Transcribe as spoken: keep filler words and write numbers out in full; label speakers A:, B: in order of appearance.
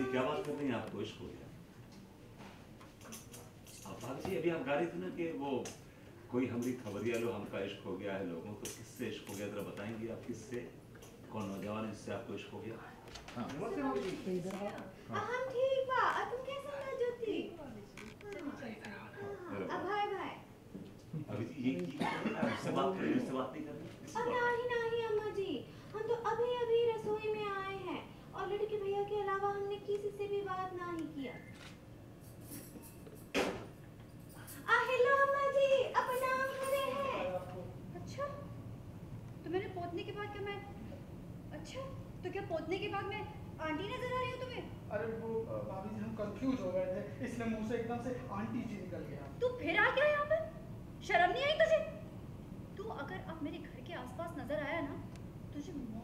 A: क्या बात कर रही हैं? आपको इश्क हो गया? आप भाभी जी अभी आप गा रही थी ना कि वो कोई हमारी खबरिया लो हमका इश्क हो गया है लोगों को। किससे इश्क हो गया जरा बताएंगी आप? किससे? कौन नौजवान जिससे आपको इश्क हो गया? हाँ
B: हम ठीक बा और तुम कैसे हो ज्योति? अब भाई भाई
A: अभी ये इससे बात करें, इससे बात नहीं करनी।
B: अब नहीं नहीं अम्मा जी, हम तो अभी अभी रसोई में आए हैं और लड़के भैया के अलावा हमने किसी से भी बात नहीं किया। आ हेलो अम्मा जी, अपना घरे हैं।
C: अच्छा तो मैंने पोतने के बाद क्या मैं अच्छा तो क्या पोतने के बाद मैं आंटी नजर आ रही हूँ तुम्हें?
D: अरे वो भाभी जी हम कंफ्यूज हो गए थे इसलिए मुंह से एकदम से आंटी जी निकल गया।
C: तू फिर आ गया यहाँ पर? शर्म नहीं आई तुझे? तू अगर अब मेरे घर के आसपास नजर आया ना तुझे